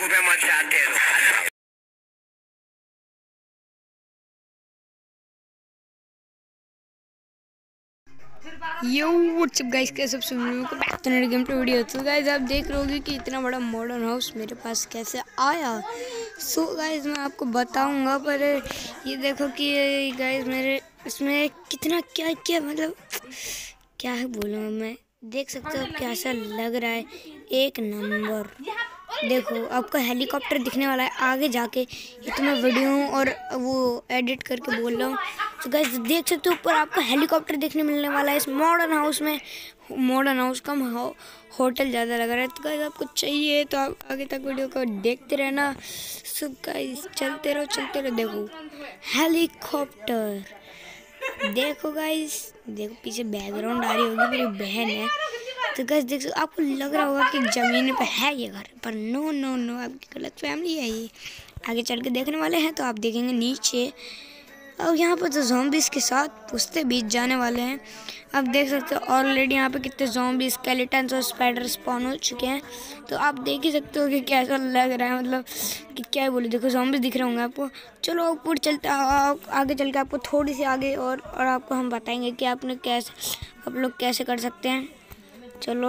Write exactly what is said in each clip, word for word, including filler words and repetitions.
पे मत जाते हो। यो व्हाट्सअप गाइस, कैसे सब लोगों को बैक टू नई गेम प्ले वीडियो। तो गाइस आप देख रहे होगे कि इतना बड़ा मॉडर्न हाउस मेरे पास कैसे आया। सो so गाइस मैं आपको बताऊंगा, पर ये देखो कि गाइस मेरे इसमें कितना क्या क्या मतलब क्या है बोलूँ मैं। देख सकते हो कैसा लग रहा है, एक नंबर। देखो आपको हेलीकॉप्टर दिखने वाला है आगे जाके। ये तो मैं वीडियो और वो एडिट करके बोल रहा हूँ। तो गाइस देख सकते हो ऊपर आपको हेलीकॉप्टर देखने मिलने वाला है इस मॉडर्न हाउस में। मॉडर्न हाउस कम हो, होटल ज़्यादा लग रहा है। तो गाइस आपको चाहिए तो आप आगे तक वीडियो को देखते रहना। सो गाइस चलते रहो चलते रहो। देखो हेलीकॉप्टर, देखो गाइस, देखो पीछे बैकग्राउंड आ रही होगी, मेरी बहन है। तो गाइस देख सकते आपको लग रहा होगा कि ज़मीन पे है ये घर, पर नो नो नो आपकी गलत फैमिली है ये। आगे चल के देखने वाले हैं तो आप देखेंगे नीचे। और यहाँ पर तो ज़ॉम्बीज़ के साथ पुश्ते बीत जाने वाले हैं। आप देख सकते हो ऑलरेडी यहाँ पे कितने ज़ॉम्बी, स्केलेटन्स और स्पाइडर स्पॉन हो चुके हैं। तो आप देख ही सकते हो कि कैसा लग रहा है, मतलब कि क्या बोले। देखो ज़ॉम्बीज़ दिख रहे होंगे आपको। चलो ऊपर चलते आगे चल के आपको थोड़ी सी आगे और और आपको हम बताएंगे कि आपने कैसे आप लोग कैसे कर सकते हैं। चलो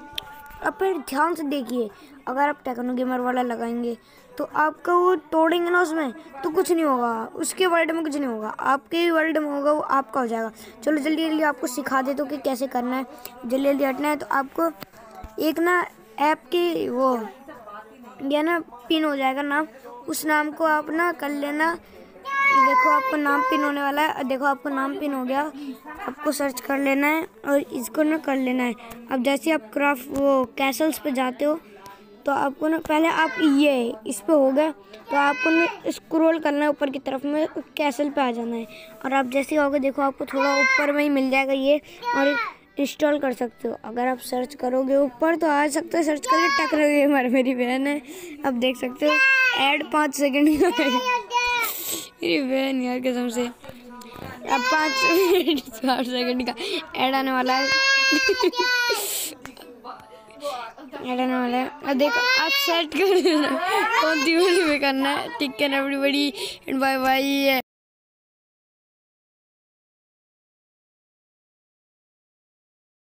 अब फिर ध्यान से देखिए, अगर आप टेक्नो गेमर वाला लगाएंगे तो आपका वो तोड़ेंगे ना उसमें तो कुछ नहीं होगा, उसके वर्ल्ड में कुछ नहीं होगा, आपके ही वर्ल्ड में होगा, वो आपका हो जाएगा। चलो जल्दी जल्दी आपको सिखा देता हूँ कि कैसे करना है। जल्दी जल्दी हटना है तो आपको एक ना ऐप की वो या ना पिन हो जाएगा नाम, उस नाम को आप ना कर लेना। देखो आपको नाम पिन होने वाला है। देखो आपको नाम पिन हो गया, आपको सर्च कर लेना है और इसको ना कर लेना है। अब जैसे आप क्राफ्ट वो कैसल्स पे जाते हो तो आपको ना पहले आप ये इस पे हो गए तो आपको ना स्क्रॉल करना है ऊपर की तरफ में, कैसल पे आ जाना है। और आप जैसे ही आओगे देखो आपको थोड़ा ऊपर में ही मिल जाएगा ये, और इंस्टॉल कर सकते हो। अगर आप सर्च करोगे ऊपर तो आ सकता है, सर्च करके टेक्नो गेमर मेरी बहन है। अब देख सकते हो ऐड पाँच सेकेंड का मेरी बहन यार कसम से। अब पाँच मिनट साठ सेकंड का ऐड आने वाला है ऐड आने वाला है। अब देखो आप सेट कर देना कौन सी वाली में करना है। ठीक है एवरीबॉडी एंड बाय बाय।